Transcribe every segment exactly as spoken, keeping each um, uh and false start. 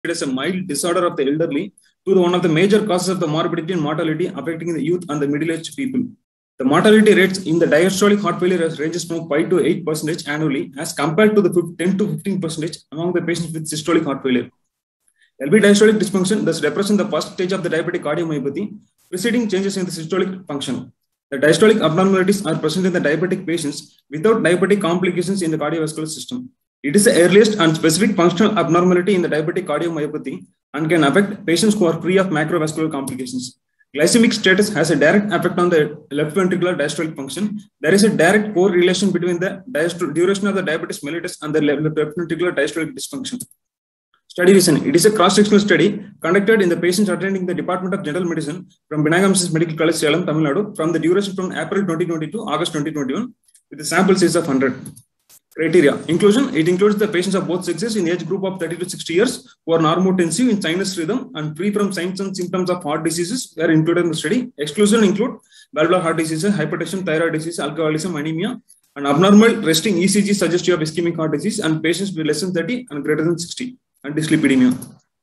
as a mild disorder of the elderly to the one of the major causes of the morbidity and mortality affecting the youth and the middle-aged people. The mortality rates in the diastolic heart failure ranges from five to eight percent annually as compared to the ten to fifteen percent among the patients with systolic heart failure. L V diastolic dysfunction thus represents the first stage of the diabetic cardiomyopathy, preceding changes in the systolic function. The diastolic abnormalities are present in the diabetic patients without diabetic complications in the cardiovascular system. It is the earliest and specific functional abnormality in the diabetic cardiomyopathy and can affect patients who are free of macrovascular complications. Glycemic status has a direct effect on the left ventricular diastolic function. There is a direct correlation between the duration of the diabetes mellitus and the left ventricular diastolic dysfunction. Study reason. It is a cross-sectional study conducted in the patients attending the Department of General Medicine from Benagamis Medical College, Salem, Tamil Nadu, from the duration from April twenty twenty to August twenty twenty-one, with a sample size of one hundred. Criteria. Inclusion. It includes the patients of both sexes in age group of thirty to sixty years who are normotensive in sinus rhythm and free from signs and symptoms of heart diseases are included in the study. Exclusion include valvular heart diseases, hypertension, thyroid disease, alcoholism, anemia, and abnormal resting E C G suggestive of ischemic heart disease and patients with less than thirty and greater than sixty. And dyslipidemia.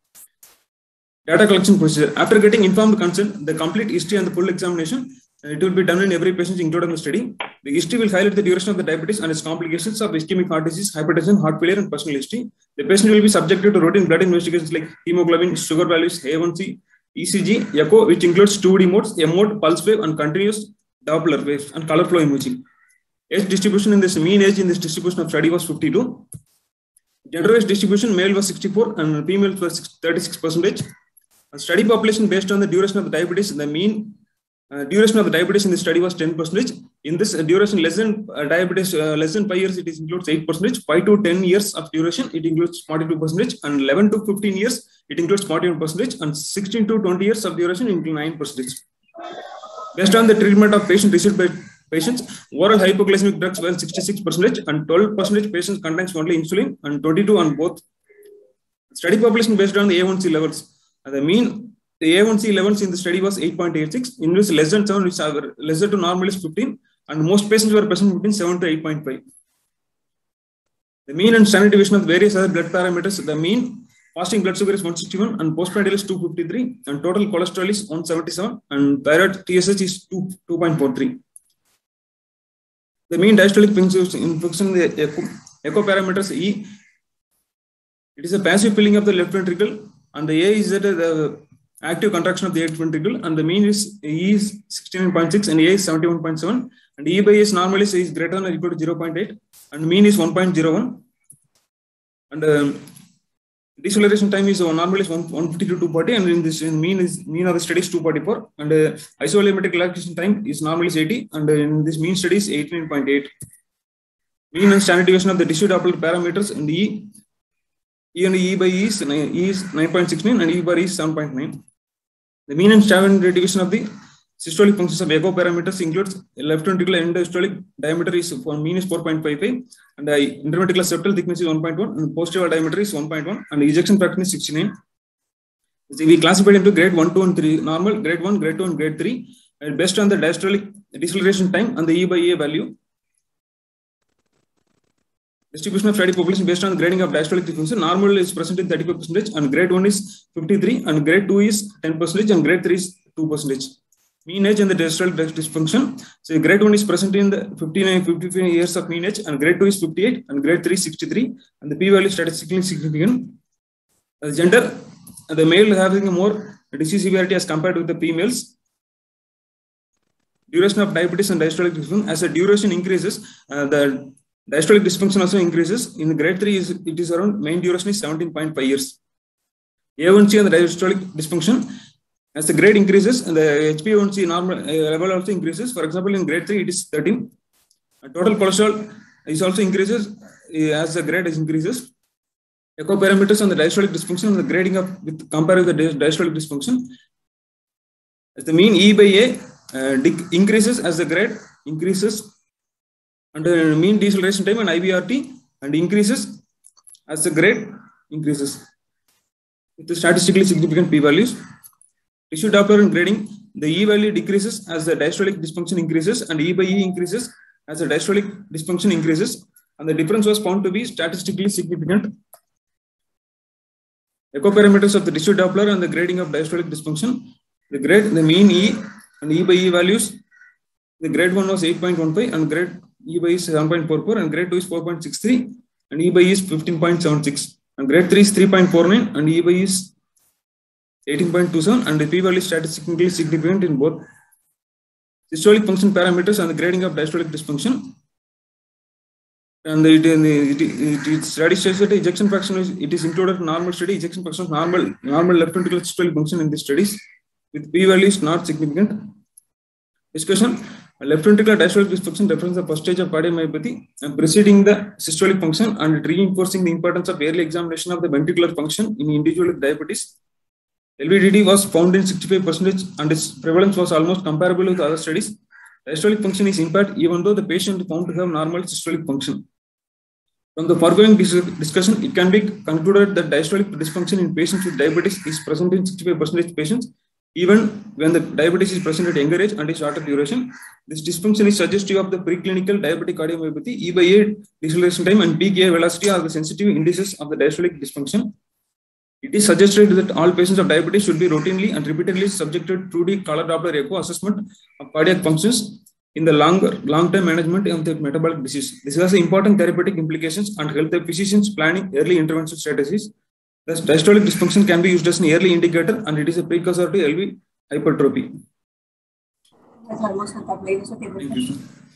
Data collection procedure. After getting informed consent, the complete history and the full examination, it will be done in every patient included in the study. The history will highlight the duration of the diabetes and its complications of ischemic heart disease, hypertension, heart failure, and personal history. The patient will be subjected to routine blood investigations like hemoglobin, sugar values, A one C, E C G, echo, which includes two D modes, M mode, pulse wave, and continuous Doppler waves, and color flow imaging. Age distribution in this mean age in this distribution of study was fifty-two. Gender-wise distribution, male was sixty-four and female was thirty-six percent. Study population based on the duration of the diabetes, the mean uh, duration of the diabetes in the study was ten percent. In this uh, duration less than uh, diabetes, uh, less than five years, it is includes eight percent. five to ten years of duration, it includes forty-two percent. And eleven to fifteen years, it includes forty-one percent. And sixteen to twenty years of duration, it includes nine percent. Based on the treatment of patient received by patients, oral hypoglycemic drugs were sixty-six percent and twelve percent patients contains only insulin and twenty-two on both. Study population based on the A one C levels. And the mean the A one C levels in the study was eight point eight six. In which less than seven, which are lesser to normal is fifteen, and most patients were present between seven to eight point five. The mean and standard deviation of various other blood parameters. The mean fasting blood sugar is one sixty-one and postprandial is two fifty-three, and total cholesterol is one seventy-seven, and thyroid T S H is two point four three. The mean diastolic function, the echo, echo parameters E, it is a passive filling of the left ventricle, and the A is that the active contraction of the left ventricle, and the mean is E is sixty-nine point six and A is seventy-one point seven, and E by S normally is greater than or equal to zero point eight, and mean is one point zero one, and um, deceleration time is uh, normally is one fifty to two forty, and in this in mean is mean of the study is two forty-four, and uh, isovolumetric relaxation time is normally is eighty, and uh, in this mean study is eighty-nine point eight. Mean and standard deviation of the tissue Doppler parameters in the E, E and E by E is, E is nine point six nine and E by E is seven point nine. The mean and standard deviation of the systolic functions of echo parameters includes left ventricular end diastolic diameter is for mean is four point five five, and the interventricular septal thickness is one point one, and posterior diameter is one point one, and the ejection fraction is sixty-nine. So we classified into grade one, two, and three normal, grade one, grade two, and grade three, and based on the diastolic deceleration time and the E by E value. Distribution of study population based on the grading of diastolic dysfunction. Normal is present in thirty-five percent, and grade one is fifty-three, and grade two is ten percent, and grade three is two percent. Mean age and the diastolic dysfunction. So grade one is present in the fifty-nine, fifty-five years of mean age, and grade two is fifty-eight, and grade three is sixty-three, and the p-value is statistically significant. The gender, the male having a more disease severity as compared with the females. Duration of diabetes and diastolic dysfunction. As the duration increases, uh, the diastolic dysfunction also increases. In grade three, is it is around main duration is seventeen point five years. A one C and the diastolic dysfunction. As the grade increases, and the H b A one C normal uh, level also increases. For example, in grade three, it is thirteen. And total cholesterol is also increases uh, as the grade is increases. Echo parameters on the diastolic dysfunction and the grading of with compared with the diastolic dysfunction. As the mean E by A uh, increases as the grade increases, and the mean deceleration time and I V R T and increases as the grade increases with the statistically significant p-values. Tissue Doppler and grading, the E value decreases as the diastolic dysfunction increases, and E by E increases as the diastolic dysfunction increases, and the difference was found to be statistically significant. Echo parameters of the tissue Doppler and the grading of diastolic dysfunction. The grade, the mean E and E by E values. The grade one was eight point one five and grade E by E is seven point four four and grade two is four point six three and E by E is fifteen point seven six and grade three is three point four nine and E by E is eighteen point two seven and the p value is statistically significant in both systolic function parameters and the grading of diastolic dysfunction. And it, it, it, it study shows that ejection fraction is it is included in normal study. Ejection fraction of normal normal left ventricular systolic function in the studies with p values not significant. Discussion. Left ventricular diastolic dysfunction represents the first stage of cardiomyopathy and preceding the systolic function and reinforcing the importance of early examination of the ventricular function in individuals with diabetes. L V D D was found in sixty-five percent and its prevalence was almost comparable with other studies. Diastolic function is impaired even though the patient is found to have normal systolic function. From the foregoing discussion, it can be concluded that diastolic dysfunction in patients with diabetes is present in sixty-five percent of patients, even when the diabetes is present at younger age and is shorter duration. This dysfunction is suggestive of the preclinical diabetic cardiomyopathy. E by A deceleration time and peak A velocity are the sensitive indices of the diastolic dysfunction. It is suggested that all patients of diabetes should be routinely and repeatedly subjected to the color Doppler echo assessment of cardiac functions in the longer long-term management of the metabolic disease. This has important therapeutic implications and help the physicians planning early intervention strategies. Thus, diastolic dysfunction can be used as an early indicator and it is a precursor to L V hypertrophy. Thank you.